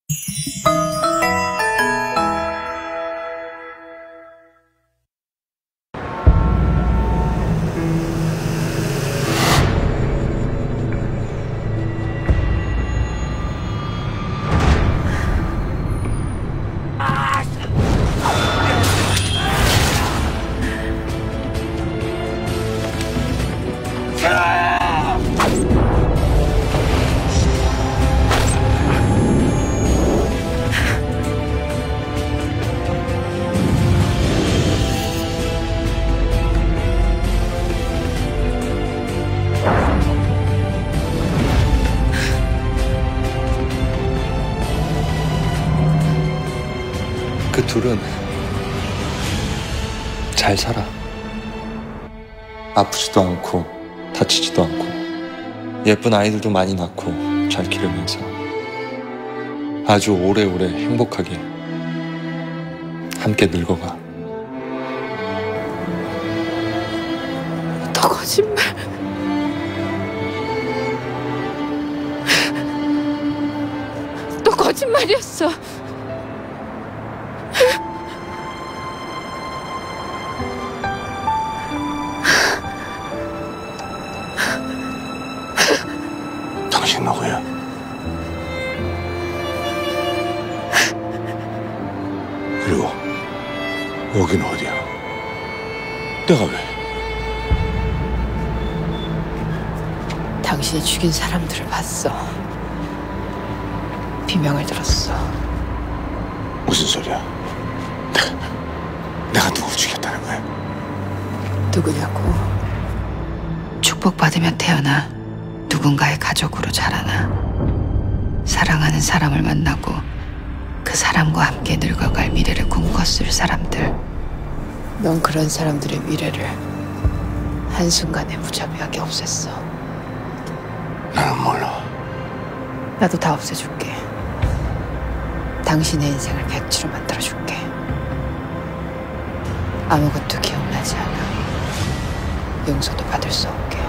그 둘은 잘 살아. 아프지도 않고 다치지도 않고 예쁜 아이들도 많이 낳고 잘 기르면서 아주 오래오래 행복하게 함께 늙어가. 너 거짓말. 너 거짓말이었어. 당신 누구야? 그리고 여기는 어디야? 내가 왜? 당신이 죽인 사람들을 봤어. 비명을 들었어. 무슨 소리야? 내가 누구 죽였다는 거야? 누구냐고. 축복받으며 태어나 누군가의 가족으로 자라나 사랑하는 사람을 만나고 그 사람과 함께 늙어갈 미래를 꿈꿨을 사람들. 넌 그런 사람들의 미래를 한순간에 무자비하게 없앴어. 나는 몰라. 나도 다 없애줄게. 당신의 인생을 백지로 만들어줄게. 아무것도 기억나지 않아. 용서도 받을 수 없게.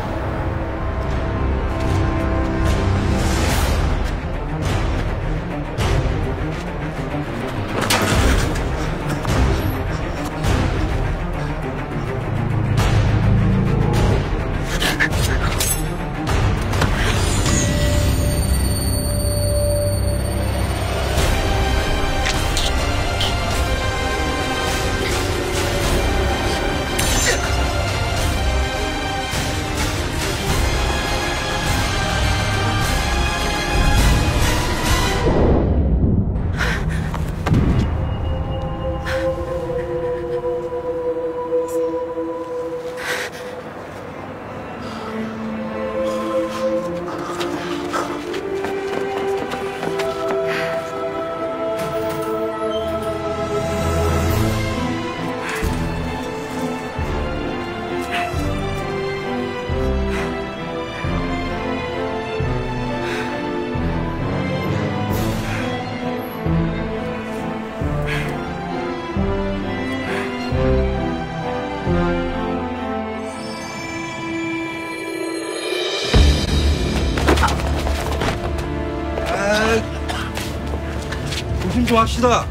조심 좀 합시다.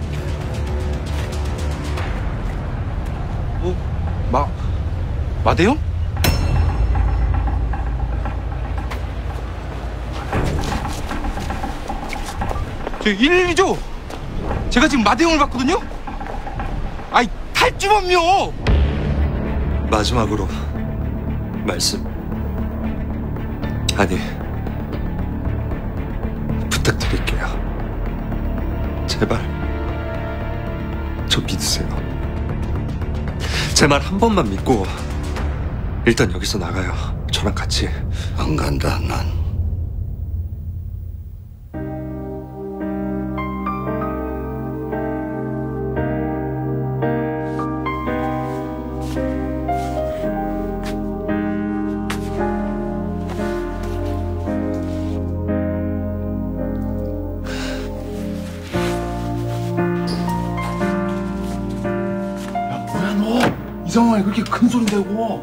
마대형? 저 112죠? 제가 지금 마대형을 봤거든요? 아이, 탈주범요! 마지막으로 말씀. 아니, 부탁드릴게요. 제발 저 믿으세요. 제 말 한 번만 믿고 일단 여기서 나가요. 저랑 같이. 안 간다, 난. 이 상황에 그렇게 큰 소리 내고.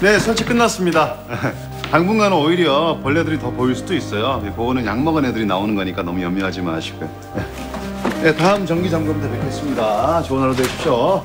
네, 설치 끝났습니다. 당분간은 오히려 벌레들이 더 보일 수도 있어요. 그거는 약 먹은 애들이 나오는 거니까 너무 염려하지 마시고요. 네, 다음 정기 점검 때 뵙겠습니다. 좋은 하루 되십시오.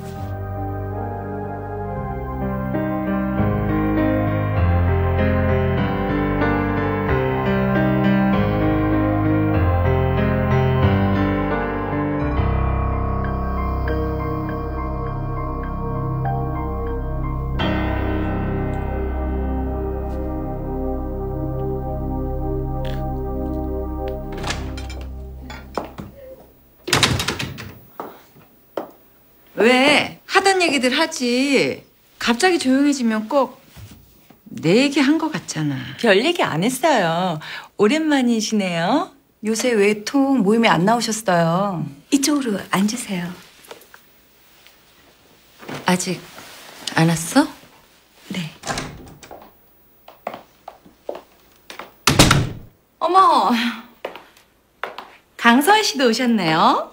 왜? 하던 얘기들 하지. 갑자기 조용해지면 꼭 내 얘기 한 것 같잖아. 별 얘기 안 했어요. 오랜만이시네요. 요새 왜 통 모임에 안 나오셨어요? 이쪽으로 앉으세요. 아직 안 왔어? 네. 어머, 강서희 씨도 오셨네요.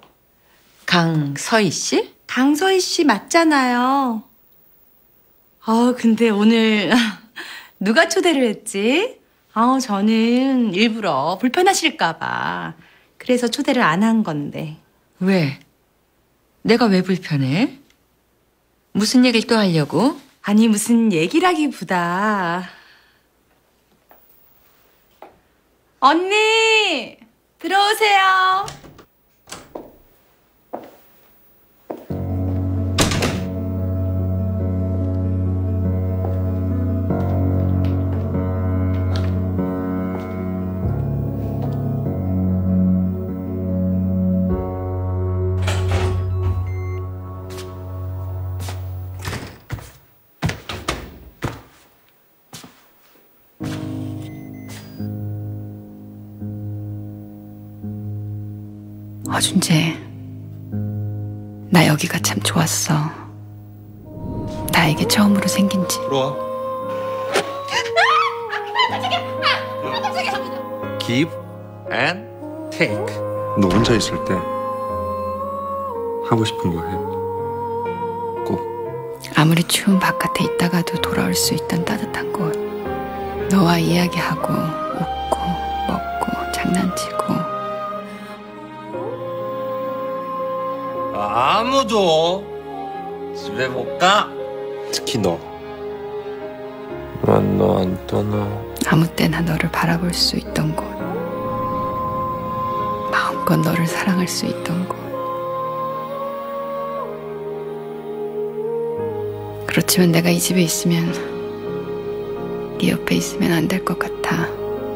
강서희 씨? 강서희 씨 맞잖아요. 근데 오늘 누가 초대를 했지? 저는 일부러 불편하실까 봐. 그래서 초대를 안 한 건데. 왜? 내가 왜 불편해? 무슨 얘기를 또 하려고? 아니, 무슨 얘기라기보다. 언니! 들어오세요. 어준재, 나 여기가 참 좋았어. 나에게 처음으로 생긴 집. 들어와. Give and take. 너 혼자 있을 때 하고 싶은 거 해. 꼭. 아무리 추운 바깥에 있다가도 돌아올 수 있던 따뜻한 곳. 너와 이야기하고 웃고 먹고 장난치고. 아무도 집에 못 가. 특히 너. 난 너 안 떠나. 아무 때나 너를 바라볼 수 있던 곳. 마음껏 너를 사랑할 수 있던 곳. 그렇지만 내가 이 집에 있으면 네 옆에 있으면 안 될 것 같아.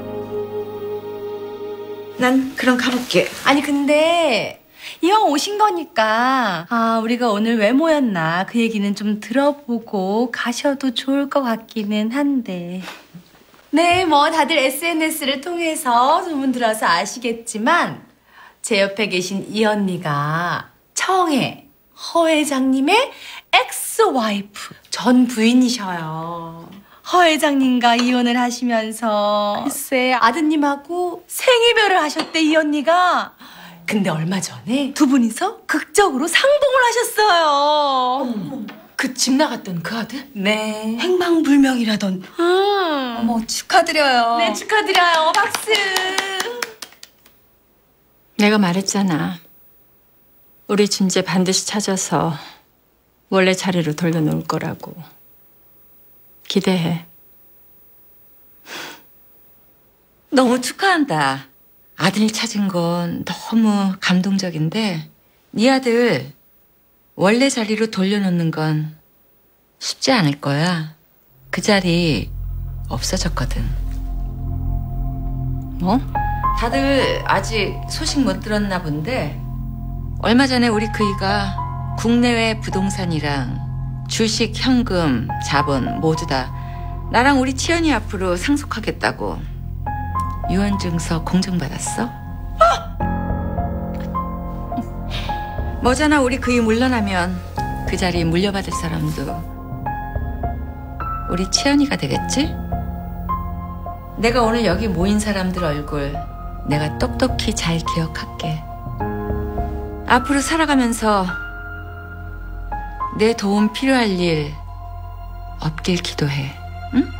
난 그럼 가볼게. 아니, 근데 이왕 오신 거니까 우리가 오늘 왜 모였나 그 얘기는 좀 들어보고 가셔도 좋을 것 같기는 한데. 네, 뭐 다들 SNS를 통해서 소문 들어서 아시겠지만 제 옆에 계신 이 언니가 청해 허 회장님의 엑스와이프, 전 부인이셔요. 허 회장님과 이혼을 하시면서 글쎄 아드님하고 생이별을 하셨대, 이 언니가. 근데 얼마 전에 두 분이서 극적으로 상봉을 하셨어요. 그 집 나갔던 그 아들? 네. 행방불명이라던. 어머, 축하드려요. 네, 축하드려요. 박수. 내가 말했잖아. 우리 준재 반드시 찾아서 원래 자리로 돌려놓을 거라고. 기대해. 너무 축하한다. 아들 찾은 건 너무 감동적인데 네 아들 원래 자리로 돌려놓는 건 쉽지 않을 거야. 그 자리 없어졌거든. 뭐? 다들 아직 소식 못 들었나 본데 얼마 전에 우리 그이가 국내외 부동산이랑 주식, 현금, 자본 모두 다 나랑 우리 치연이 앞으로 상속하겠다고 유언증서 공증받았어? 뭐잖아, 우리 그이 물러나면 그 자리 물려받을 사람도 우리 치연이가 되겠지? 내가 오늘 여기 모인 사람들 얼굴 내가 똑똑히 잘 기억할게. 앞으로 살아가면서 내 도움 필요할 일 엎길 기도해. 응?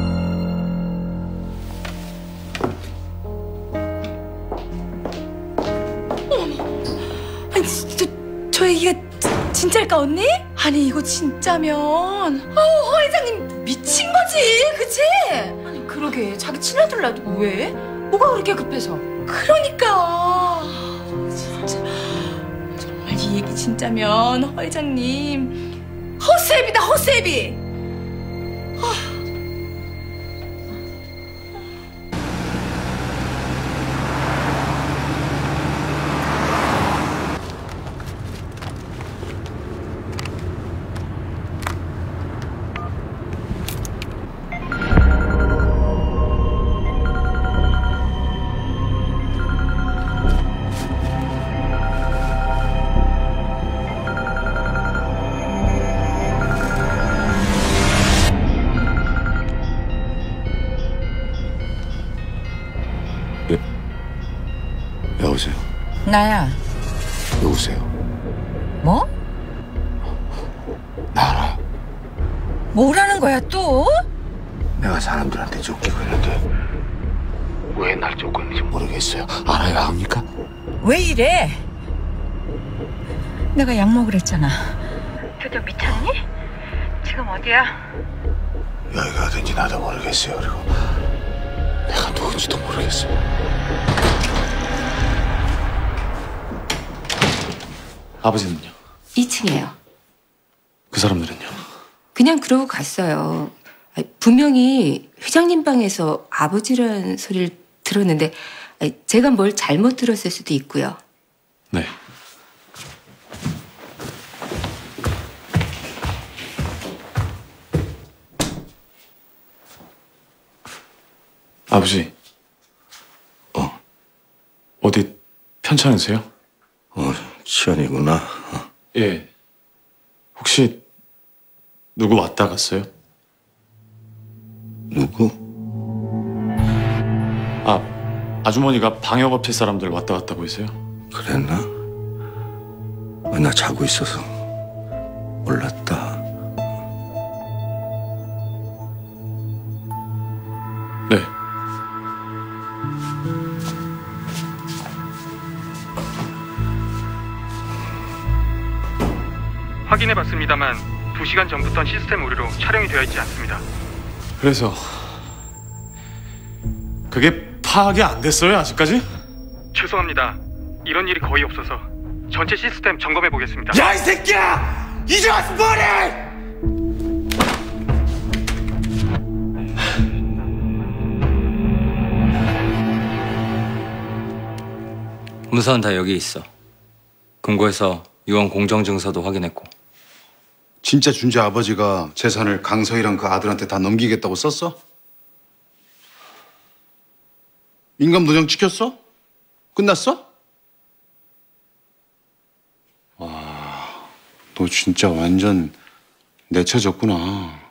아니, 저 얘기가 진짜일까 언니? 아니 이거 진짜면 허 회장님 미친 거지, 그치? 아니 그러게 자기 친아들 놔두고 왜? 뭐가 그렇게 급해서? 그러니까 진짜 정말 이 얘기 진짜면 허 회장님 허수애비다, 허수애비. 여보세요? 나야. 누구세요? 뭐? 나 알아. 뭐라는 거야 또? 내가 사람들한테 쫓기고 있는데 왜 날 쫓고 있는지 모르겠어요. 알아야 합니까? 왜 이래? 내가 약 먹으랬잖아. 드디어 미쳤니? 지금 어디야? 여기가 어딘지 나도 모르겠어요. 그리고 내가 누군지도 모르겠어요. 아버지는요? 2층이에요. 그 사람들은요? 그냥 그러고 갔어요. 분명히 회장님 방에서 아버지라는 소리를 들었는데 제가 뭘 잘못 들었을 수도 있고요. 네. 아버지. 어디 편찮으세요? 치안이구나. 예. 혹시 누구 왔다 갔어요? 누구? 아주머니가 방역업체 사람들 왔다 갔다고 했어요? 그랬나? 나 자고 있어서 몰랐다. 네. 확인해봤습니다만 2시간 전부터 시스템 오류로 촬영이 되어 있지 않습니다. 그래서 그게 파악이 안 됐어요, 아직까지? 죄송합니다. 이런 일이 거의 없어서 전체 시스템 점검해보겠습니다. 야, 이 새끼야! 이제 와서 뭐래! 문서는 다 여기 있어. 금고에서 유언 공정증서도 확인했고. 진짜 준재 아버지가 재산을 강서희랑 그 아들한테 다 넘기겠다고 썼어? 인감도장 찍혔어? 끝났어? 와, 너 진짜 완전 내쳐졌구나.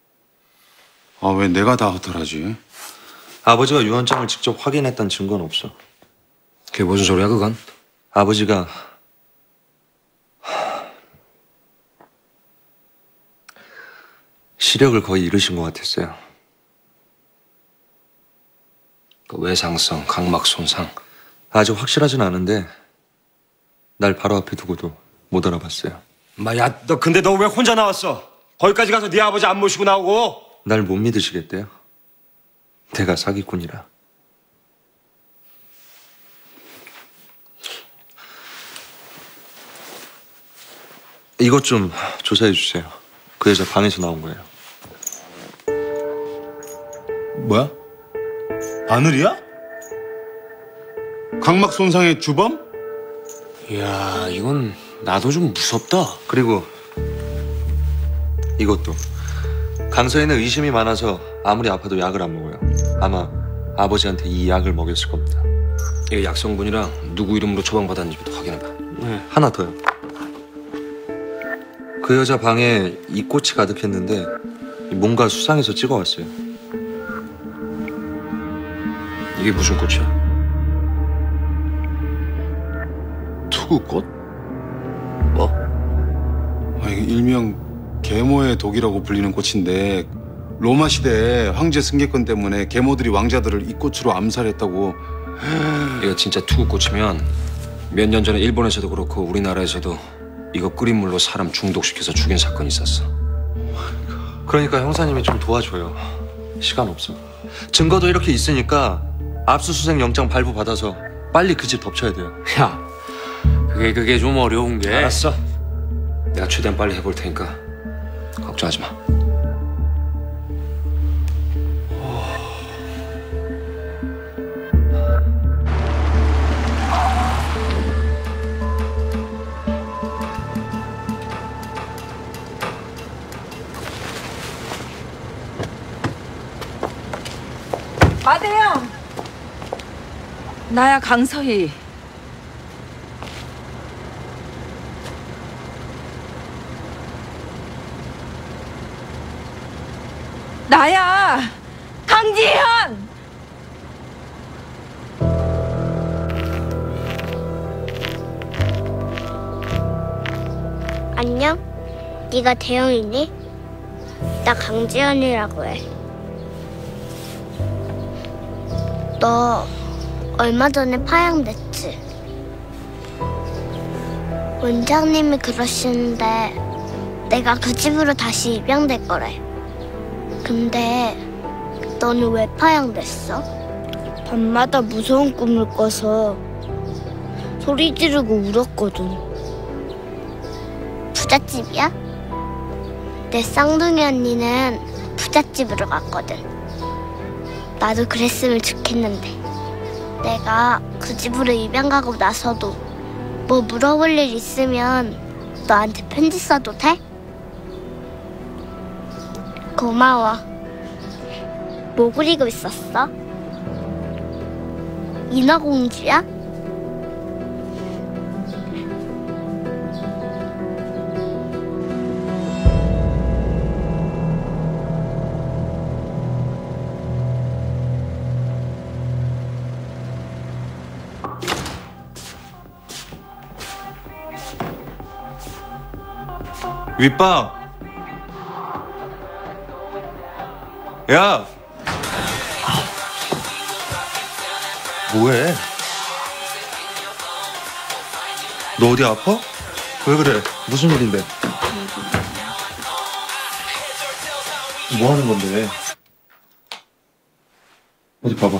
왜 내가 다 허탈하지? 아버지가 유언장을 직접 확인했다는 증거는 없어. 그게 무슨 소리야 그건? 아버지가 시력을 거의 잃으신 것 같았어요. 그 외상성 각막 손상. 아직 확실하진 않은데 날 바로 앞에 두고도 못 알아봤어요. 야, 너 근데 너 왜 혼자 나왔어? 거기까지 가서 네 아버지 안 모시고 나오고. 날 못 믿으시겠대요? 내가 사기꾼이라. 이것 좀 조사해 주세요. 그 여자 방에서 나온 거예요. 뭐야? 바늘이야? 각막 손상의 주범? 이야, 이건 나도 좀 무섭다. 그리고 이것도 강서에는 의심이 많아서 아무리 아파도 약을 안 먹어요. 아마 아버지한테 이 약을 먹였을 겁니다. 이게 약 성분이랑 누구 이름으로 처방받았는지부터 확인해봐. 네, 하나 더요. 그 여자 방에 이 꽃이 가득했는데 뭔가 수상해서 찍어왔어요. 이게 무슨 꽃이야? 투구꽃? 뭐? 이게 일명 계모의 독이라고 불리는 꽃인데 로마 시대에 황제 승계권 때문에 계모들이 왕자들을 이 꽃으로 암살했다고. 이거 진짜 투구꽃이면 몇 년 전에 일본에서도 그렇고 우리나라에서도 이거 끓인 물로 사람 중독시켜서 죽인 사건이 있었어. 그러니까 형사님이 좀 도와줘요. 시간 없어. 증거도 이렇게 있으니까 압수수색 영장 발부받아서 빨리 그 집 덮쳐야 돼요. 야, 그게 좀 어려운 게. 알았어. 내가 최대한 빨리 해볼 테니까 걱정하지 마. 마대영! 나야 강서희. 나야 강지현! 안녕? 네가 대영이니? 나 강지현이라고 해. 너 얼마 전에 파양됐지? 원장님이 그러시는데 내가 그 집으로 다시 입양될 거래. 근데 너는 왜 파양됐어? 밤마다 무서운 꿈을 꿔서 소리 지르고 울었거든. 부잣집이야? 내 쌍둥이 언니는 부잣집으로 갔거든. 나도 그랬으면 좋겠는데 내가 그 집으로 입양 가고 나서도 뭐 물어볼 일 있으면 너한테 편지 써도 돼? 고마워. 뭐 그리고 있었어? 인어공주야? 윗방. 야. 뭐해? 너 어디 아파? 왜 그래? 무슨 일인데? 뭐 하는 건데? 어디 봐봐.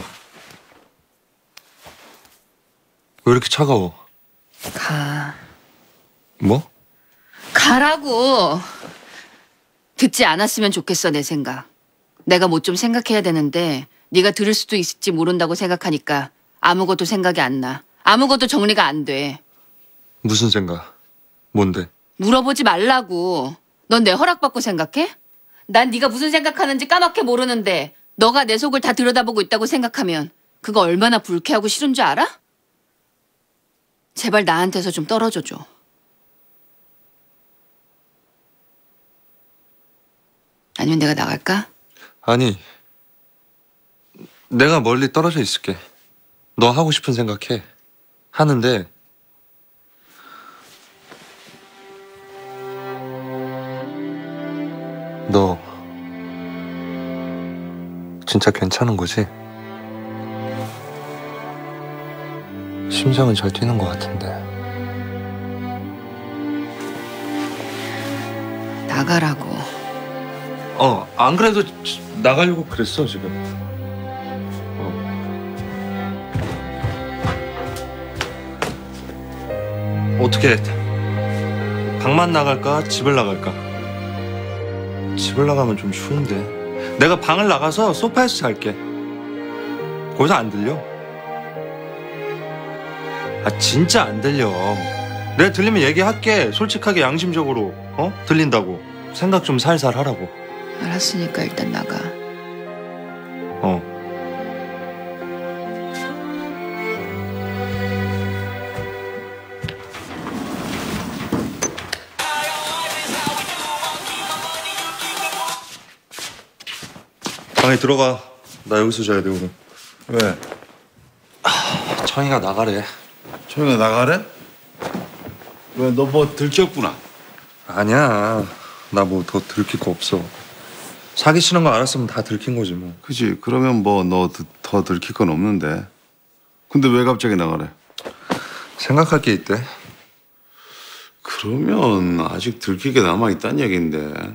왜 이렇게 차가워? 가. 뭐? 가라고. 듣지 않았으면 좋겠어, 내 생각. 내가 뭐 좀 생각해야 되는데 네가 들을 수도 있을지 모른다고 생각하니까 아무것도 생각이 안 나. 아무것도 정리가 안 돼. 무슨 생각? 뭔데? 물어보지 말라고. 넌 내 허락받고 생각해? 난 네가 무슨 생각하는지 까맣게 모르는데 너가 내 속을 다 들여다보고 있다고 생각하면 그거 얼마나 불쾌하고 싫은 줄 알아? 제발 나한테서 좀 떨어져 줘. 아니면 내가 나갈까? 아니, 내가 멀리 떨어져 있을게. 너 하고 싶은 생각해. 하는데 너 진짜 괜찮은 거지? 심장은 잘 뛰는 것 같은데. 나가라고. 안 그래도 나가려고 그랬어, 지금. 어떻게 방만 나갈까? 집을 나갈까? 집을 나가면 좀 추운데. 내가 방을 나가서 소파에서 잘게. 거기서 안 들려? 진짜 안 들려. 내가 들리면 얘기할게. 솔직하게 양심적으로. 들린다고. 생각 좀 살살 하라고. 알았으니까 일단 나가. 방에 들어가. 나 여기서 자야 돼, 오늘. 왜? 청이가 나가래. 청이가 나가래? 왜, 너 뭐 들켰구나? 아니야. 나 뭐 더 들킬 거 없어. 사기치는 거 알았으면 다 들킨 거지 뭐. 그지? 그러면 뭐 너 더 들킬 건 없는데. 근데 왜 갑자기 나가래? 생각할 게 있대. 그러면 아직 들킬 게 남아있다는 얘긴데.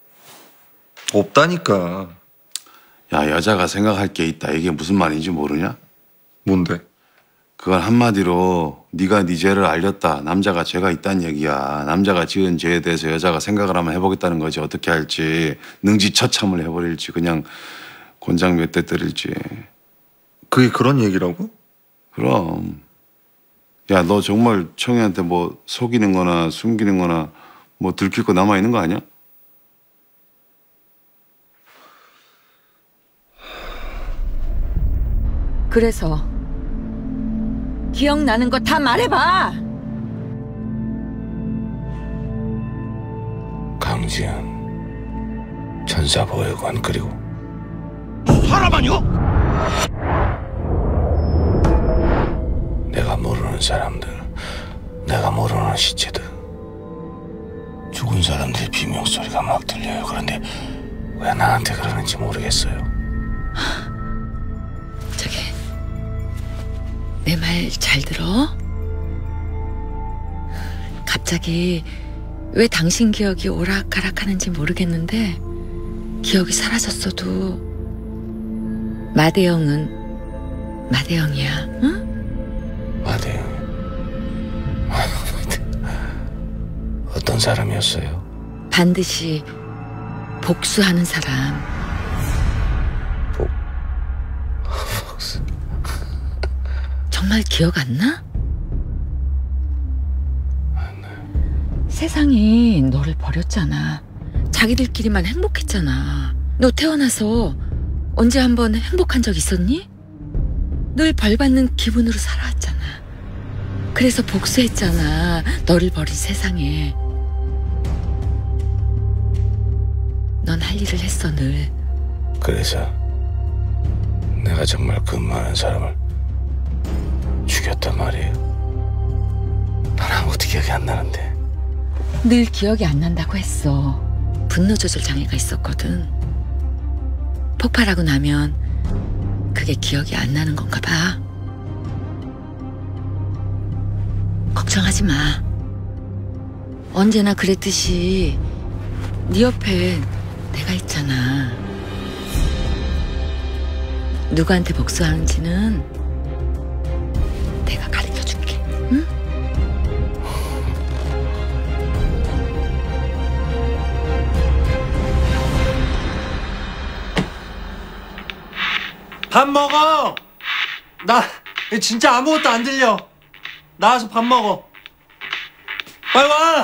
없다니까. 야, 여자가 생각할 게 있다. 이게 무슨 말인지 모르냐? 뭔데? 그건 한마디로 네가 네 죄를 알렸다. 남자가 죄가 있다는 얘기야. 남자가 지은 죄에 대해서 여자가 생각을 한번 해보겠다는 거지. 어떻게 할지. 능지처참을 해버릴지. 그냥 곤장 몇 대 때릴지. 그게 그런 얘기라고? 그럼. 야, 너 정말 청이한테 뭐 속이는 거나 숨기는 거나 뭐 들킬 거 남아있는 거 아니야? 그래서 기억나는 거 다 말해봐. 강지은, 천사보호관 그리고 사람 아니오? 내가 모르는 사람들, 내가 모르는 시체들, 죽은 사람들의 비명소리가 막 들려요. 그런데 왜 나한테 그러는지 모르겠어요. 저기 내 말 잘 들어? 갑자기 왜 당신 기억이 오락가락하는지 모르겠는데 기억이 사라졌어도 마대영은 마대영이야, 응? 마대영. 어떤 사람이었어요? 반드시 복수하는 사람. 복수. 정말 기억 안 나? 세상이 너를 버렸잖아. 자기들끼리만 행복했잖아. 너 태어나서 언제 한번 행복한 적 있었니? 늘 벌받는 기분으로 살아왔잖아. 그래서 복수했잖아. 너를 버린 세상에. 넌 할 일을 했어, 늘. 그래서 내가 정말 그 많은 사람을 죽였단 말이에요. 난 아무것도 기억이 안 나는데. 늘 기억이 안 난다고 했어. 분노 조절 장애가 있었거든. 폭발하고 나면 그게 기억이 안 나는 건가 봐. 걱정하지 마. 언제나 그랬듯이 네 옆에 내가 있잖아. 누구한테 복수하는지는 내가 가르쳐줄게. 응? 밥 먹어. 나 진짜 아무것도 안 들려. 나와서 밥 먹어. 빨리 와.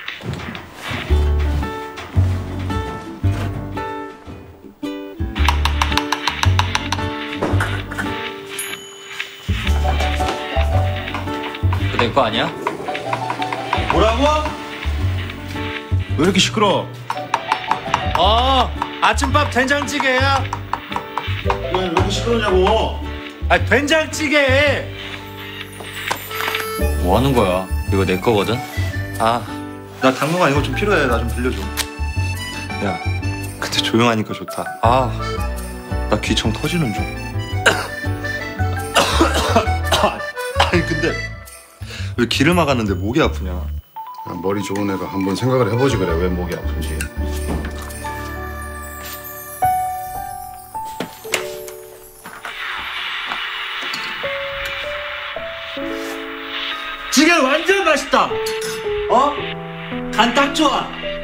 그거 내 거 아니야? 뭐라고? 왜 이렇게 시끄러워? 아침밥 된장찌개야. 왜 이렇게 시끄러냐고? 아, 된장찌개. 뭐 하는 거야? 이거 내 거거든? 나 당분간 이거 좀 필요해. 나 좀 빌려줘. 야, 근데 조용하니까 좋다. 나 귀청 터지는 중. 아니 근데 왜 길을 막았는데 목이 아프냐? 야, 머리 좋은 애가 한번 생각을 해보지 그래. 왜 목이 아픈지. 찌개 완전 맛있다. 간 딱 좋아.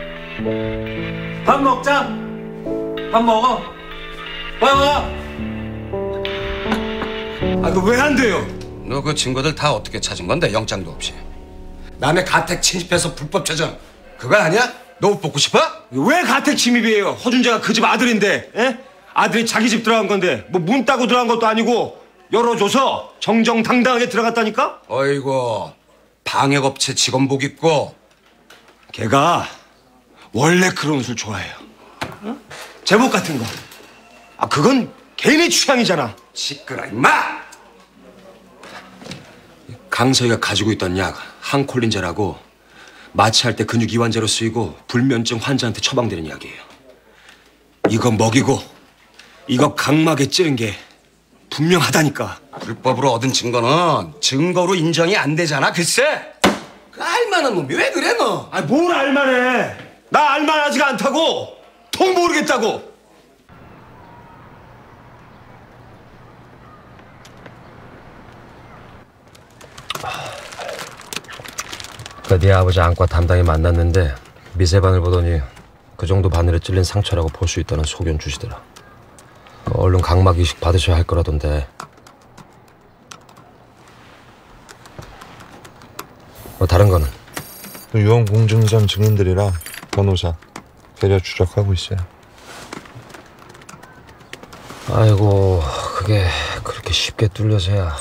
밥 먹자. 밥 먹어. 빨리 와. 너 왜 안 돼요? 너 그 증거들 다 어떻게 찾은 건데? 영장도 없이. 남의 가택 침입해서 불법 체전 그거 아니야? 너 옷 벗고 싶어? 왜 가택 침입이에요? 허준재가 그 집 아들인데, 에? 아들이 자기 집 들어간 건데 뭐 문 따고 들어간 것도 아니고 열어줘서 정정당당하게 들어갔다니까? 어이구, 방역업체 직원복 입고. 걔가 원래 그런 옷을 좋아해요. 제복 같은 거. 그건 개인의 취향이잖아. 시끄러 임마! 강서희가 가지고 있던 약 항콜린제라고 마취할 때 근육 이완제로 쓰이고 불면증 환자한테 처방되는 약이에요. 이거 먹이고 이거 각막에 찌른 게 분명하다니까. 불법으로 얻은 증거는 증거로 인정이 안 되잖아. 글쎄. 그 알만한 놈이 왜 그래 너? 아, 뭘 알만해? 나 알만하지가 않다고. 통 모르겠다고. 네 아버지 안과 담당이 만났는데 미세바늘 보더니 그 정도 바늘에 찔린 상처라고 볼 수 있다는 소견 주시더라. 얼른 각막 이식 받으셔야 할 거라던데. 다른 거는? 유언 공증 전 증인들이랑 변호사 계좌 추적하고 있어요. 아이고, 그게 그렇게 쉽게 뚫려서야.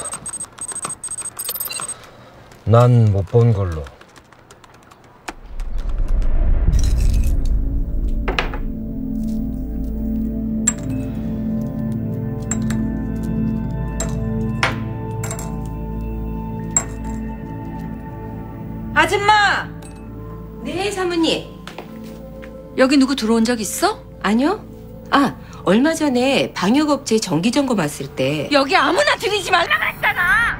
난 못 본 걸로. 아줌마! 네, 사모님. 여기 누구 들어온 적 있어? 아니요. 아, 얼마 전에 방역업체 정기점검 왔을 때 여기 아무나 들이지 말라고 했잖아!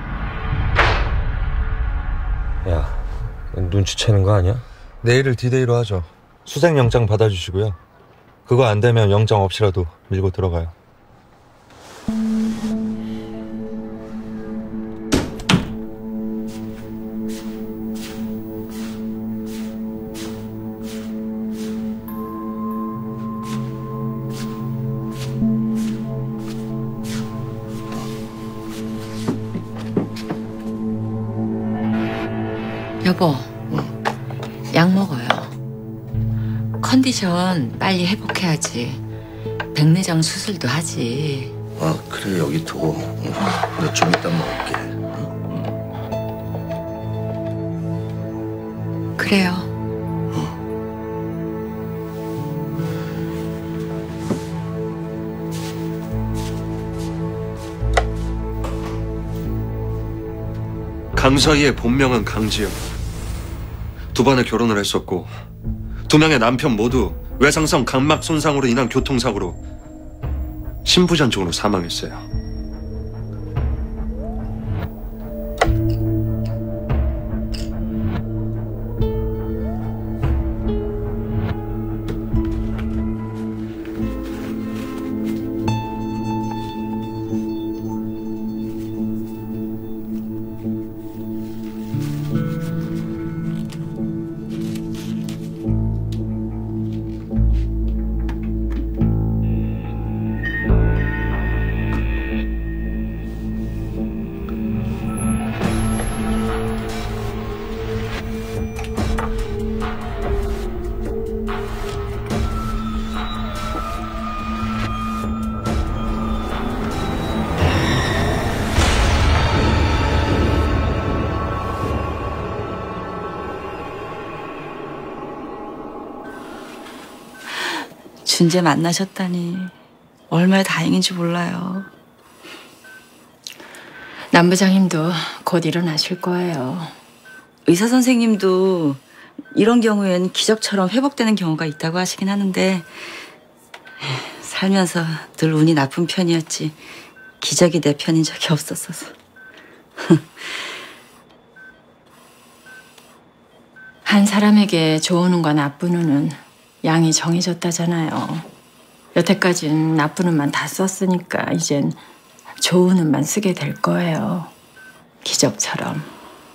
야, 눈치채는 거 아니야? 내일을 디데이로 하죠. 수색영장 받아주시고요. 그거 안 되면 영장 없이라도 밀고 들어가요. 여보, 약 먹어요. 컨디션 빨리 회복해야지. 백내장 수술도 하지. 아, 그래, 여기 두고. 나 좀 이따 먹을게. 그래요. 강서희의 본명은 강지영. 2번의 결혼을 했었고 2명의 남편 모두 외상성 각막 손상으로 인한 교통사고로 심부전증으로 사망했어요. 준재 만나셨다니 얼마나 다행인지 몰라요. 남 부장님도 곧 일어나실 거예요. 의사 선생님도 이런 경우엔 기적처럼 회복되는 경우가 있다고 하시긴 하는데 살면서 늘 운이 나쁜 편이었지 기적이 내 편인 적이 없었어서. 한 사람에게 좋은 운과 나쁜 운은 양이 정해졌다잖아요. 여태까진 나쁜 운만 다 썼으니까 이젠 좋은 운만 쓰게 될 거예요. 기적처럼.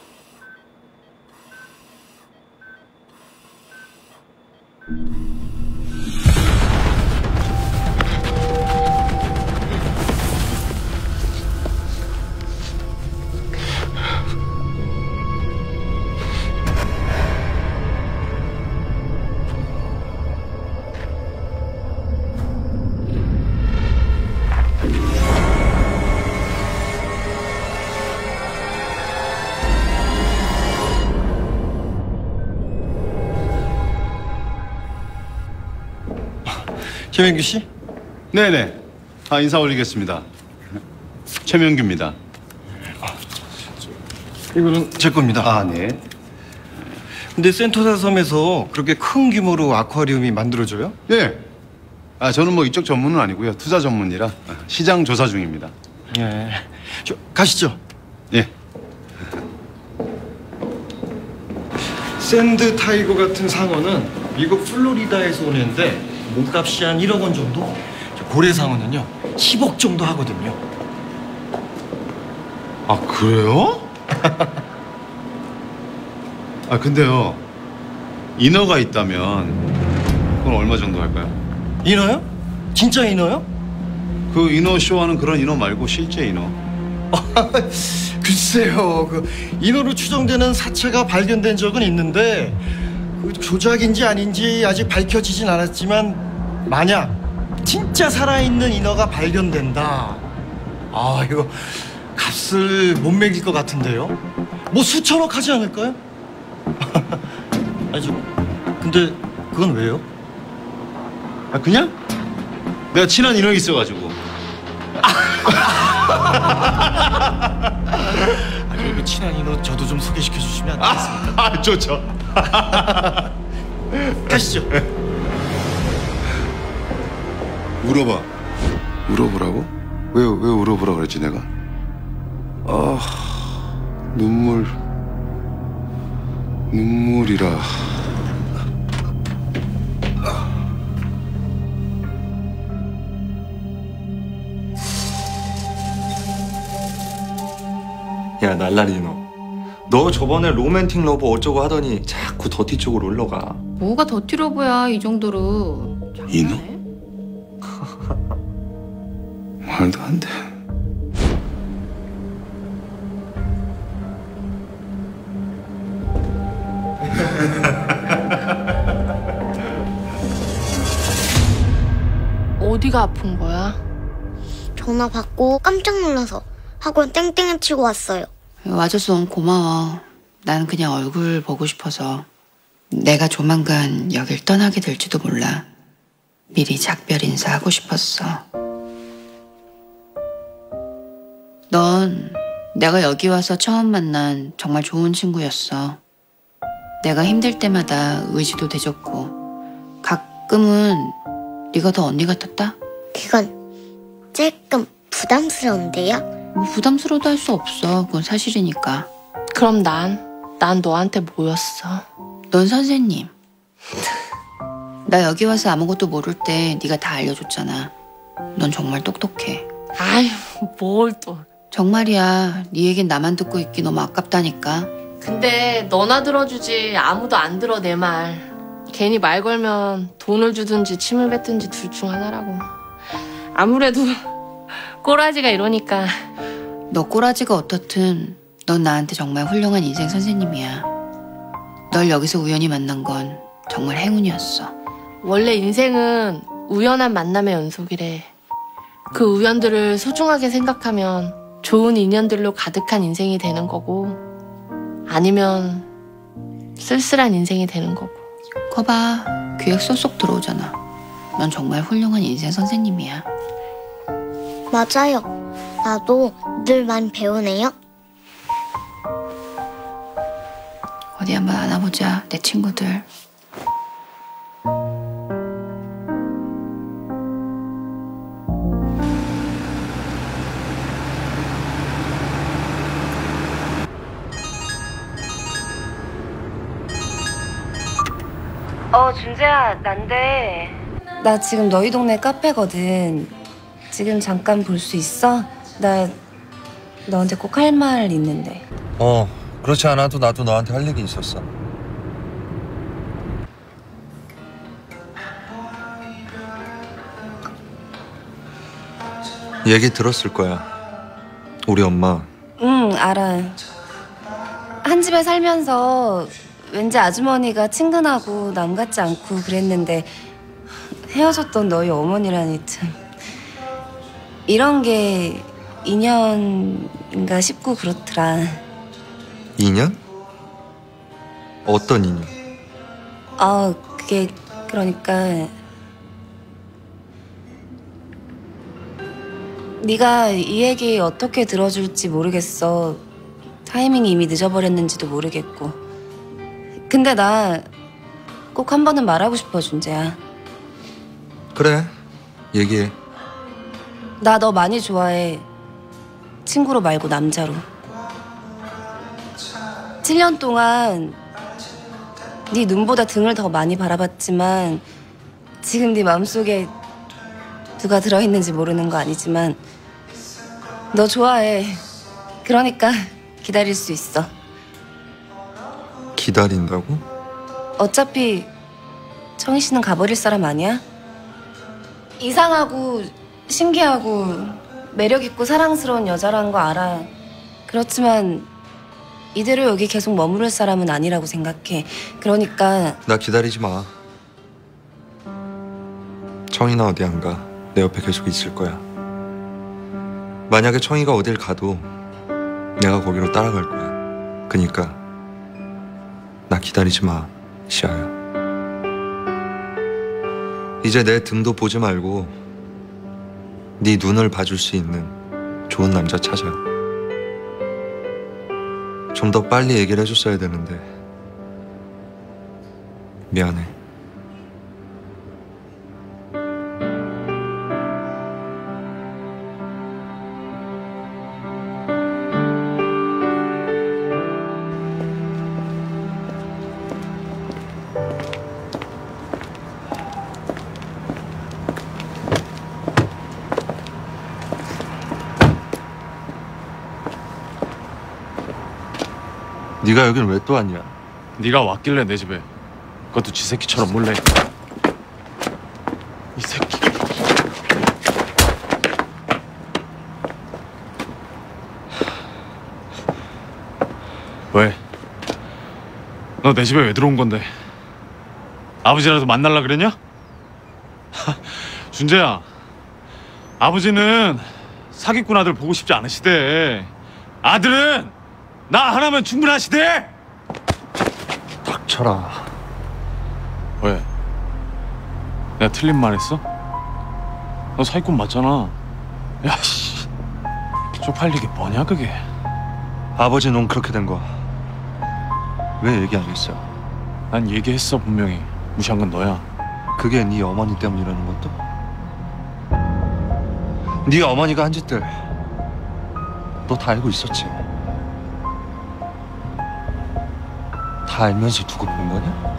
최명규 씨? 네네. 인사 올리겠습니다. 최명규입니다. 이거는 제 겁니다. 네. 근데 센토사 섬에서 그렇게 큰 규모로 아쿠아리움이 만들어져요? 예. 저는 뭐 이쪽 전문은 아니고요. 투자 전문이라 시장 조사 중입니다. 예. 가시죠. 예. 샌드 타이거 같은 상어는 미국 플로리다에서 오는데 몸값이 한 1억 원 정도? 고래 상어는요 10억 정도 하거든요. 아, 그래요? 근데요. 인어가 있다면 그건 얼마 정도 할까요? 인어요? 진짜 인어요? 그 인어 쇼하는 그런 인어 말고 실제 인어. 글쎄요. 그 인어로 추정되는 사체가 발견된 적은 있는데 그 조작인지 아닌지 아직 밝혀지진 않았지만 만약 진짜 살아있는 인어가 발견된다. 이거 값을 못 매길 것 같은데요. 뭐 수천억 하지 않을까요? 근데 그건 왜요? 그냥? 내가 친한 인어 있어가지고. 그 친한 인어 저도 좀 소개시켜 주시면 안 되겠습니까? 좋죠. 가시죠. 울어봐. 울어보라고? 왜 울어보라 그랬지 내가? 눈물이라. 야, 날라리 너 저번에 로맨틱 러브 어쩌고 하더니 자꾸 더티 쪽으로 올라가. 뭐가 더티러브야 이 정도로. 인어? 말도 안 돼. 어디가 아픈 거야? 전화 받고 깜짝 놀라서 학원 땡땡을 치고 왔어요. 와줘서 너무 고마워. 난 그냥 얼굴 보고 싶어서. 내가 조만간 여길 떠나게 될지도 몰라. 미리 작별 인사하고 싶었어. 넌 내가 여기 와서 처음 만난 정말 좋은 친구였어. 내가 힘들 때마다 의지도 돼줬고 가끔은 네가 더 언니 같았다? 그건 조금 부담스러운데요? 뭐 부담스러워도 할 수 없어. 그건 사실이니까. 그럼 난 너한테 뭐였어? 넌 선생님. 나 여기 와서 아무것도 모를 때 네가 다 알려줬잖아. 넌 정말 똑똑해. 아유, 뭘 또. 정말이야. 네 얘긴 나만 듣고 있기 너무 아깝다니까. 근데 너나 들어주지 아무도 안 들어 내 말. 괜히 말 걸면 돈을 주든지 침을 뱉든지 둘 중 하나라고. 아무래도 꼬라지가 이러니까. 너 꼬라지가 어떻든 넌 나한테 정말 훌륭한 인생 선생님이야. 널 여기서 우연히 만난 건 정말 행운이었어. 원래 인생은 우연한 만남의 연속이래. 그 우연들을 소중하게 생각하면 좋은 인연들로 가득한 인생이 되는 거고 아니면 쓸쓸한 인생이 되는 거고. 거봐, 귀에 쏙쏙 들어오잖아. 넌 정말 훌륭한 인생 선생님이야. 맞아요. 나도 늘 많이 배우네요. 어디 한번 안아보자, 내 친구들. 준재야, 난데. 나 지금 너희 동네 카페거든. 지금 잠깐 볼 수 있어? 나 너한테 꼭 할 말 있는데. 그렇지 않아도 나도 너한테 할 얘기 있었어. 얘기 들었을 거야. 우리 엄마. 응, 알아. 한 집에 살면서 왠지 아주머니가 친근하고 남 같지 않고 그랬는데 헤어졌던 너희 어머니라니 참. 이런 게 인연인가 싶고 그렇더라. 인연? 어떤 인연? 그게 그러니까 네가 이 얘기 어떻게 들어줄지 모르겠어. 타이밍이 이미 늦어버렸는지도 모르겠고. 근데 나 꼭 한 번은 말하고 싶어, 준재야. 그래, 얘기해. 나 너 많이 좋아해. 친구로 말고 남자로. 7년 동안 네 눈보다 등을 더 많이 바라봤지만 지금 네 마음속에 누가 들어있는지 모르는 거 아니지만 너 좋아해. 그러니까 기다릴 수 있어. 기다린다고? 어차피 청희 씨는 가버릴 사람 아니야? 이상하고 신기하고 매력있고 사랑스러운 여자라는 거 알아. 그렇지만 이대로 여기 계속 머무를 사람은 아니라고 생각해. 그러니까 나 기다리지 마. 청이나 어디 안 가. 내 옆에 계속 있을 거야. 만약에 청이가 어딜 가도 내가 거기로 따라갈 거야. 그니까 나 기다리지 마, 시아야. 이제 내 등도 보지 말고 네 눈을 봐줄 수 있는 좋은 남자 찾아. 좀 더 빨리 얘기를 해줬어야 되는데 미안해. 네가 여긴 왜 또 왔냐? 네가 왔길래 내 집에. 그것도 지 새끼처럼 몰래. 이 새끼. 왜? 너 내 집에 왜 들어온 건데? 아버지라도 만날라 그랬냐? 준재야, 아버지는 사기꾼 아들 보고 싶지 않으시대. 아들은 나 하나면 충분하시대. 닥쳐라. 왜? 내가 틀린 말 했어? 너 사기꾼 맞잖아. 야, 씨. 쪽팔리게 뭐냐 그게. 아버지 넌 그렇게 된 거 왜 얘기 안 했어? 난 얘기했어 분명히. 무시한 건 너야. 그게 네 어머니 때문이라는 것도? 네 어머니가 한 짓들 너 다 알고 있었지? 다 알면서 두고 본 거냐?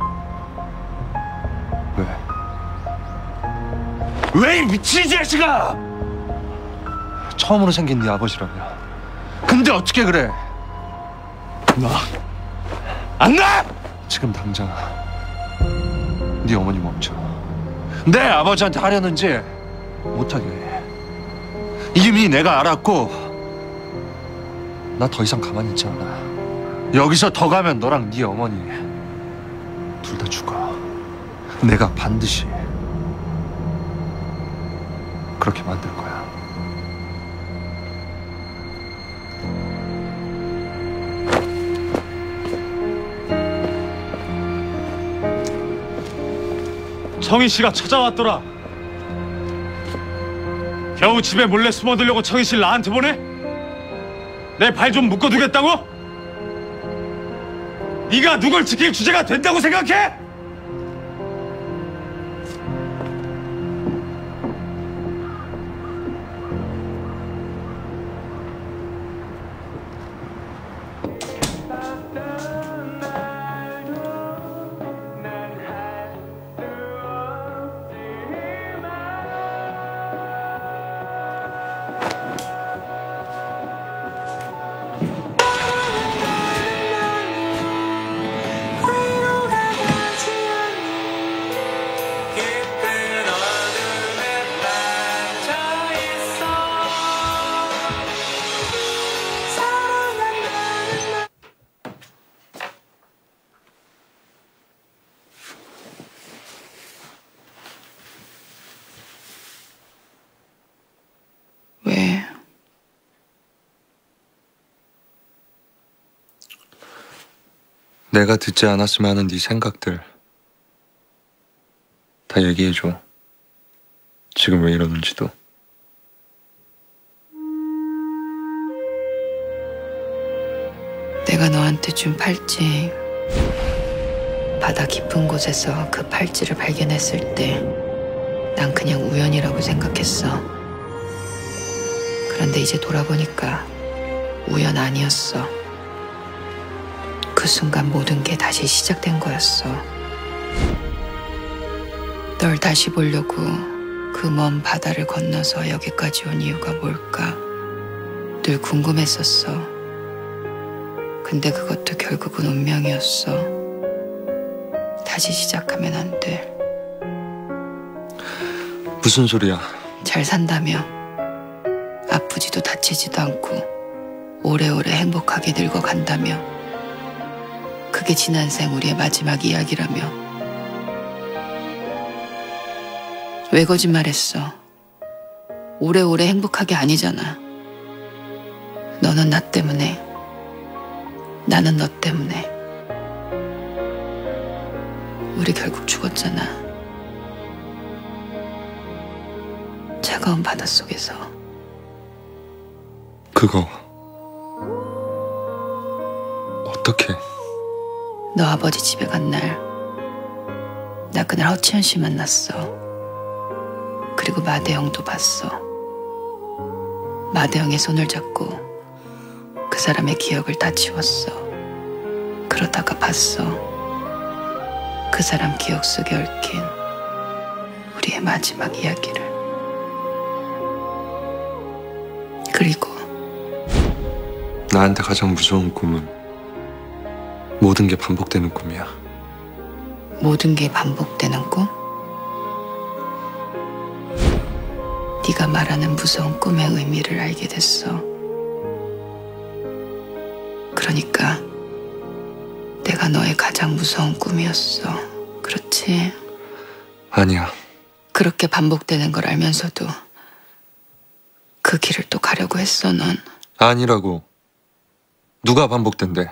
왜? 왜 이 미친 자식아! 처음으로 생긴 네 아버지라며. 근데 어떻게 그래? 나 안 나! 지금 당장 네 어머니 멈춰. 내 아버지한테 하려는지 못하게 해. 이미 내가 알았고 나 더 이상 가만히 있지 않아. 여기서 더 가면 너랑 네 어머니 둘 다 죽어. 내가 반드시 그렇게 만들 거야. 청희 씨가 찾아왔더라. 겨우 집에 몰래 숨어들려고 청희 씨를 나한테 보내? 내 발 좀 묶어두겠다고? 네가 누굴 지킬 주제가 된다고 생각해? 왜? 내가 듣지 않았으면 하는 네 생각들 다 얘기해줘. 지금 왜 이러는지도. 내가 너한테 준 팔찌 바다 깊은 곳에서 그 팔찌를 발견했을 때 난 그냥 우연이라고 생각했어. 그런데 이제 돌아보니까 우연 아니었어. 그 순간 모든 게 다시 시작된 거였어. 널 다시 보려고 그 먼 바다를 건너서 여기까지 온 이유가 뭘까 늘 궁금했었어. 근데 그것도 결국은 운명이었어. 다시 시작하면 안 돼. 무슨 소리야? 잘 산다며. 아프지도 다치지도 않고 오래오래 행복하게 늙어간다며. 그게 지난 생 우리의 마지막 이야기라며. 왜 거짓말했어? 오래오래 행복하게 아니잖아. 너는 나 때문에, 나는 너 때문에. 우리 결국 죽었잖아. 차가운 바닷속에서. 그거 어떻게? 너 아버지 집에 간 날, 나 그날 허치현 씨 만났어. 그리고 마대영도 봤어. 마대영의 손을 잡고 그 사람의 기억을 다 지웠어. 그러다가 봤어. 그 사람 기억 속에 얽힌 우리의 마지막 이야기를. 그리고 나한테 가장 무서운 꿈은 모든 게 반복되는 꿈이야. 모든 게 반복되는 꿈? 네가 말하는 무서운 꿈의 의미를 알게 됐어. 그러니까 내가 너의 가장 무서운 꿈이었어. 그렇지? 아니야. 그렇게 반복되는 걸 알면서도 그 길을 또 가려고 했어, 넌. 아니라고. 누가 반복된대?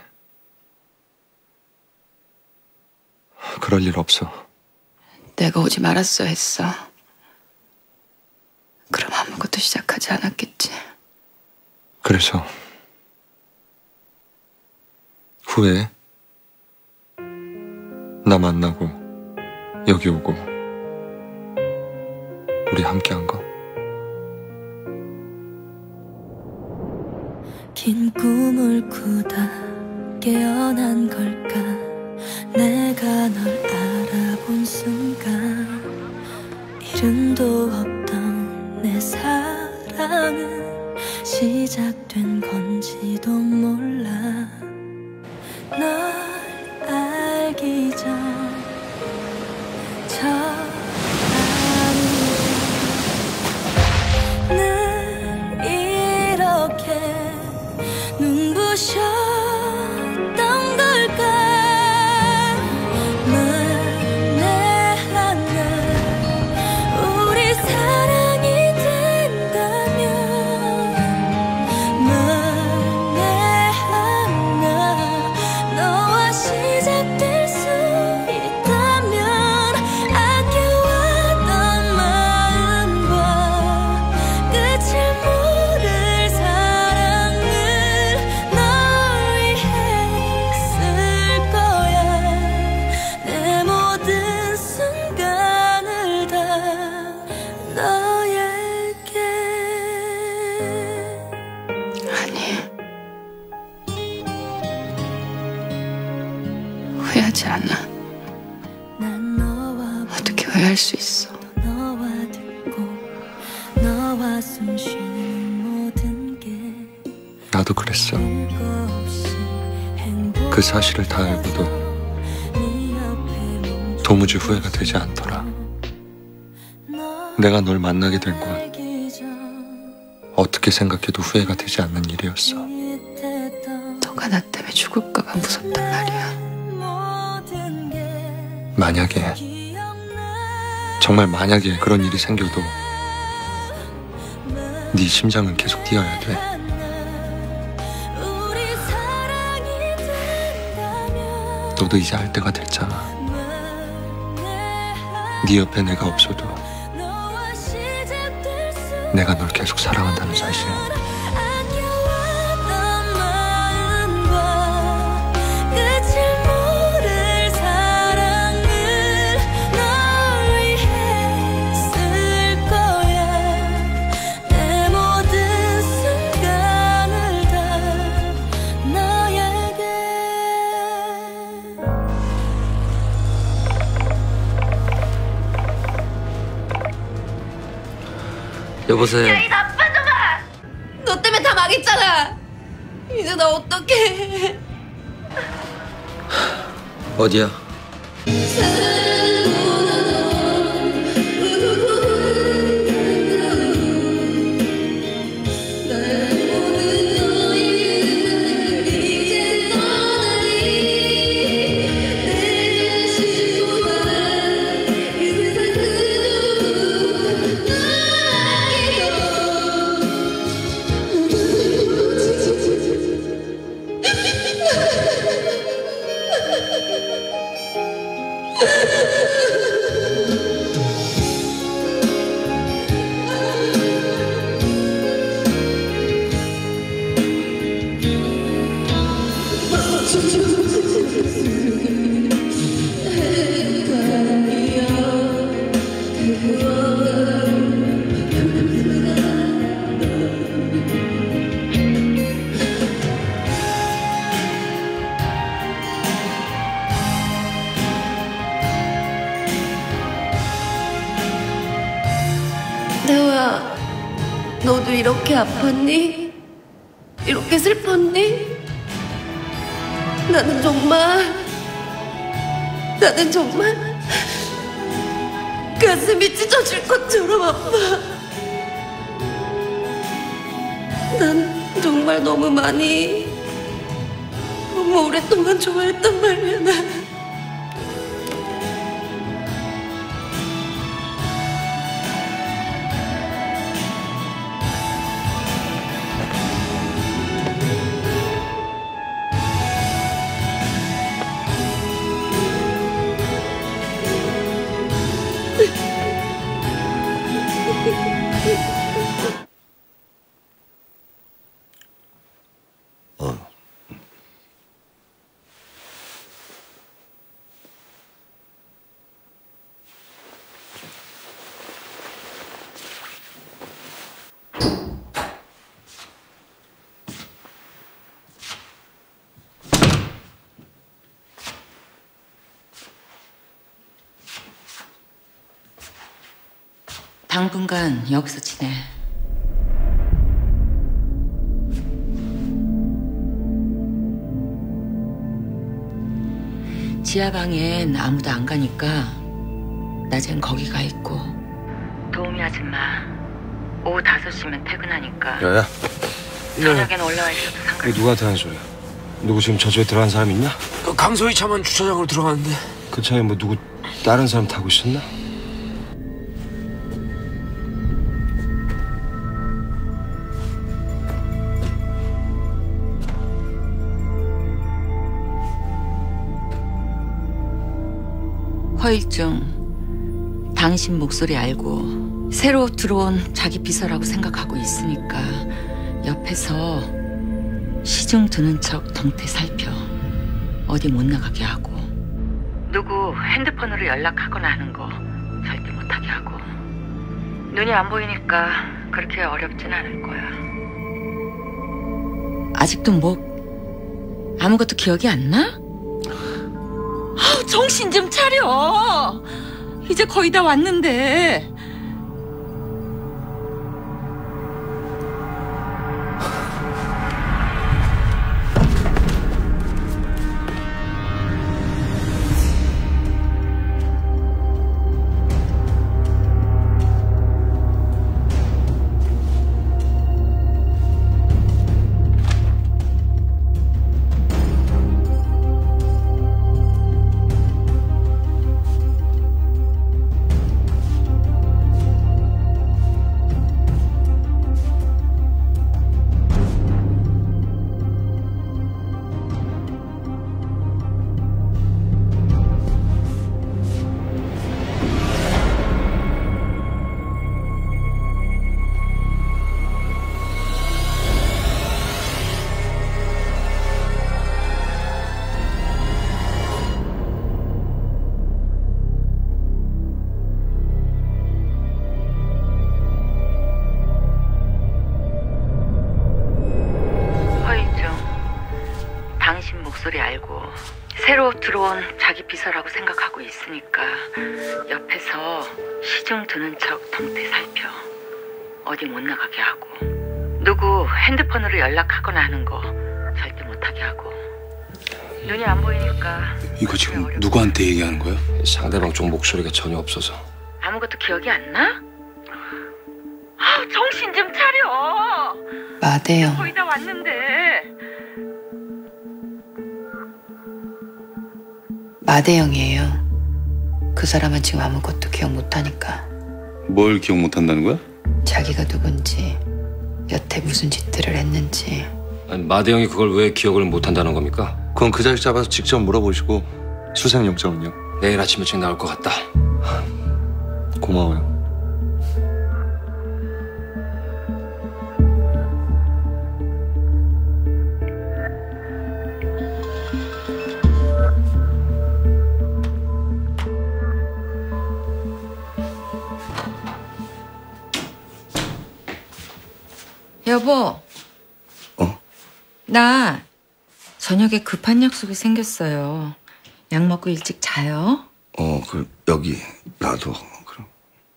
그럴 일 없어. 내가 오지 말았어 했어. 그럼 아무것도 시작하지 않았겠지. 그래서 후회해? 나 만나고 여기 오고 우리 함께한 거? 긴 꿈을 꾸다 깨어난 걸까. 내가 널 알아본 순간 이름도 없던 내 사랑은 시작된 건지도 몰라. 널 알기 전 저 늘 이렇게 눈부셨던 걸까. 만에 하나 우리 사랑이 된다면 만에 하나 너와 시작될 수 있다면 아껴왔던 마음과 끝을 모를 사랑을 널 위해 쓸 거야. 내 모든 순간을 다 너에게. 아니, 후회하지 않아. 어떻게 후회할 수 있어? 너와 듣고 너와 숨 쉬는 모든 게 나도 그랬어. 그 사실을 다 알고도 도무지 후회가 되지 않더라. 내가 널 만나게 된 건 어떻게 생각해도 후회가 되지 않는 일이었어. 너가 나 때문에 죽을까봐 무섭단 말이야. 만약에, 정말 만약에 그런 일이 생겨도 네 심장은 계속 뛰어야 돼. 너도 이제 할 때가 됐잖아. 네 옆에 내가 없어도 내가 널 계속 사랑한다는 사실. 끝을 모를 사랑 여보세요. 야, 이 나쁜 놈아! 너 때문에 다 망했잖아. 이제 나 어떡해. 어디야? 대호야, 너도 이렇게 아팠니? 이렇게 슬펐니? 나는 정말 가슴이 찢어질 것처럼 아파. 난 정말 너무 오랫동안 좋아했단 말이야. 난. 당분간 여기서 지내. 지하방엔 아무도 안 가니까 낮엔 거기 가 있고. 도우미 아줌마 오후 5시면 퇴근하니까 야야. 저녁엔 올라와 있어도 상관없어. 누구한테 하는 소리야? 누구 지금 저 집에 들어간 사람 있냐? 강소희 차만 주차장으로 들어갔는데. 그 차에 뭐 누구 다른 사람 타고 있었나? 허일중, 당신 목소리 알고 새로 들어온 자기 비서라고 생각하고 있으니까 옆에서 시중 드는 척 덩태 살펴. 어디 못 나가게 하고, 누구 핸드폰으로 연락하거나 하는 거 절대 못하게 하고. 눈이 안 보이니까 그렇게 어렵진 않을 거야. 아직도 뭐 아무것도 기억이 안 나? 정신 좀 차려. 이제 거의 다 왔는데. 목소리 알고 새로 들어온 자기 비서라고 생각하고 있으니까 옆에서 시중 드는 척 덩태 살펴. 어디 못 나가게 하고 누구 핸드폰으로 연락하거나 하는 거 절대 못하게 하고 눈이 안 보이니까 이거 지금 누구한테 얘기하는 거야? 상대방 쪽 목소리가 전혀 없어서. 아무것도 기억이 안 나? 정신 좀 차려. 마대영. 거의 다 왔는데. 마대영이에요. 그 사람은 지금 아무것도 기억 못하니까. 뭘 기억 못한다는 거야? 자기가 누군지, 여태 무슨 짓들을 했는지. 아니, 마대영이 그걸 왜 기억을 못한다는 겁니까? 그건 그 자리 잡아서 직접 물어보시고 수색영장은요? 내일 아침 일찍 나올 것 같다. 고마워요. 여보. 나 저녁에 급한 약속이 생겼어요. 약 먹고 일찍 자요. 여기 나도 그럼.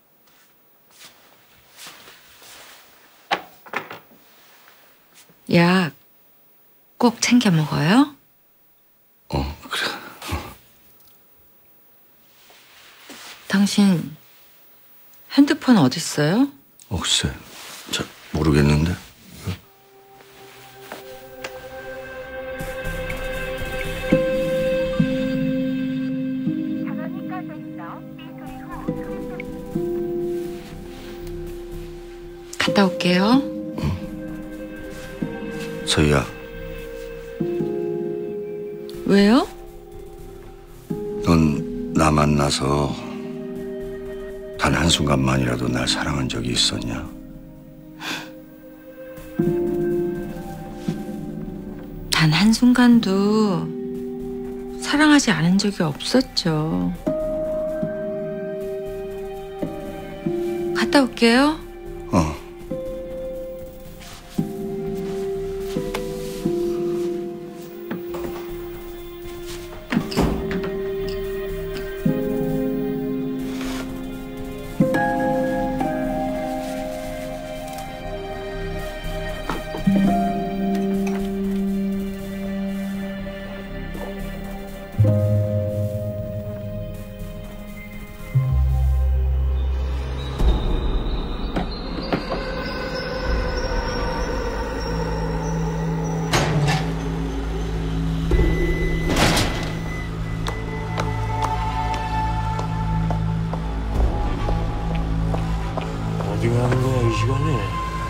약 꼭 챙겨 먹어요. 그래. 당신 핸드폰 어딨어요? 글쎄, 잘 모르겠는데. 갔다 올게요. 서희야. 왜요? 넌 나 만나서 단 한순간만이라도 날 사랑한 적이 있었냐? 단 한순간도 사랑하지 않은 적이 없었죠. 갔다 올게요. 어디 가는 거야, 이 시간에?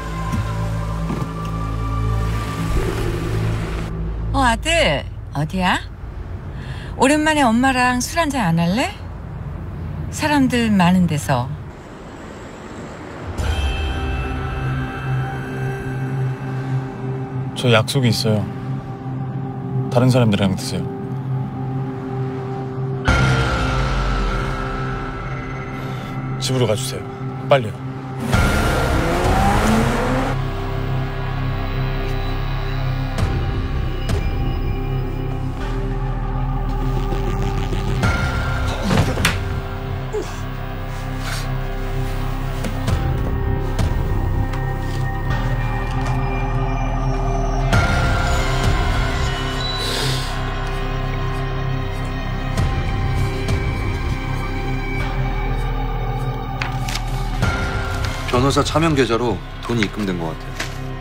아들. 어디야? 오랜만에 엄마랑 술 한잔 안 할래? 사람들 많은 데서. 저 약속이 있어요. 다른 사람들이랑 드세요. 집으로 가주세요. 빨리요. 변호사 차명 계좌로 돈이 입금된 것 같아요.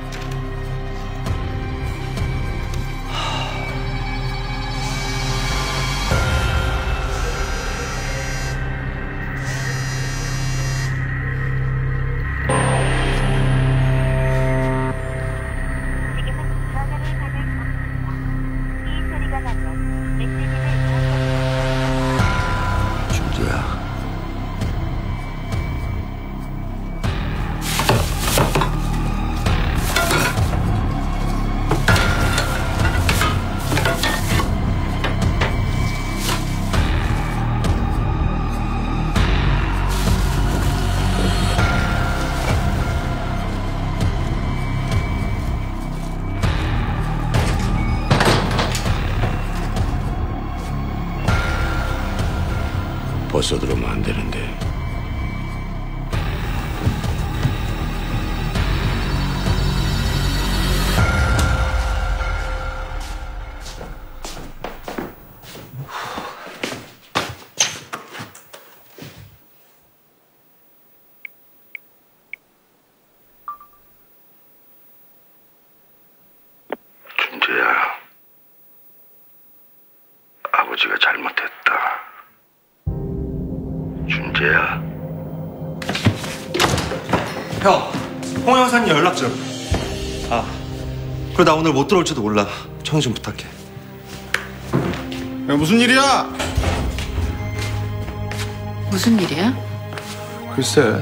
준두야. 벌써 들어오면 안 되는데. 주제야. 형, 홍 형사님 연락 좀. 그래 나 오늘 못 들어올지도 몰라. 청이 좀 부탁해. 야, 무슨 일이야? 무슨 일이야? 글쎄.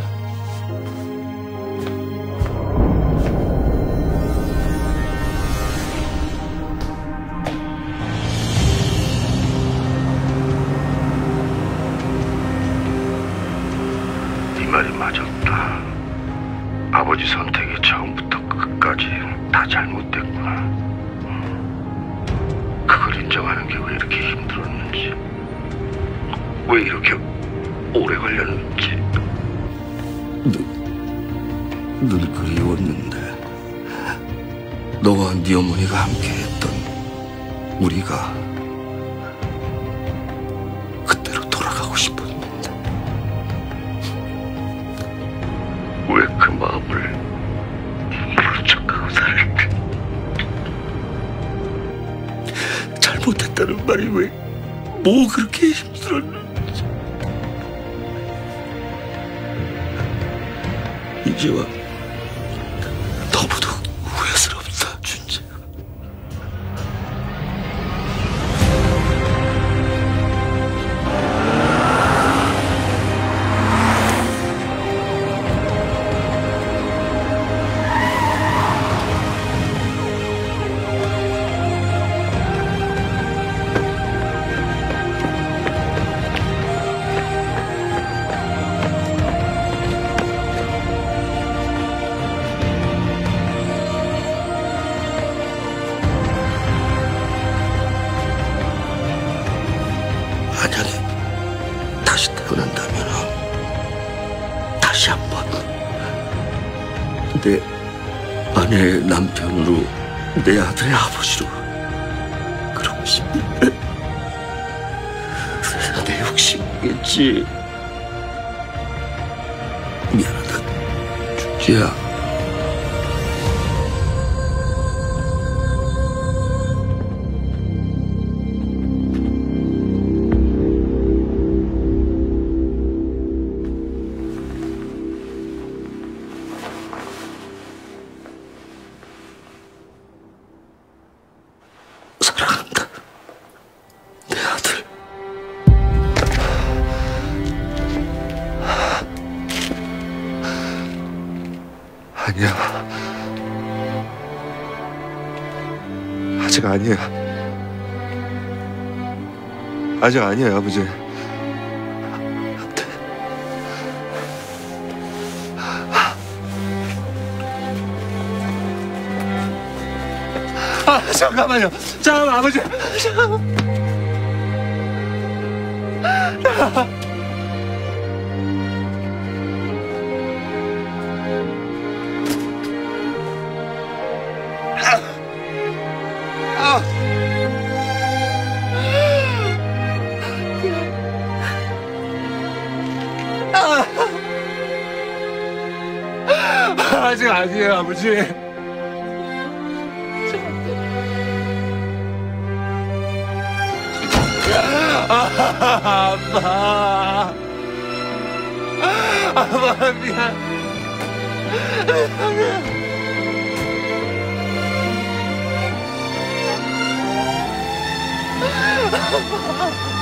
네 말이 맞았다. 아버지 선택이 처음부터 끝까지 다 잘못됐구나. 그걸 인정하는 게 왜 이렇게 힘들었는지, 왜 이렇게 오래 걸렸는지. 늘 그리웠는데 너와 네 어머니가 함께했던 우리가 그때로 돌아가고 싶었는데 왜 그 마음을 무척하고 살았대. 잘못했다는 말이 왜 뭐 그렇게 힘들었는지. 이제와 너무도 후회스럽다, 준재. 만약에 다시 태어난다면 다시 한번 내 아내의 남편으로, 내 아들의 아버지로 그러고 싶은데 내 욕심이겠지. 미안하다, 준재야. 사랑한다, 내 아들. 아니야. 아직 아니야. 아직 아니에요, 아버지. 잠깐만요. 잠깐만, 아버지. 아직 아니에요, 아버지. 아빠. 아빠, 미안. 아빠.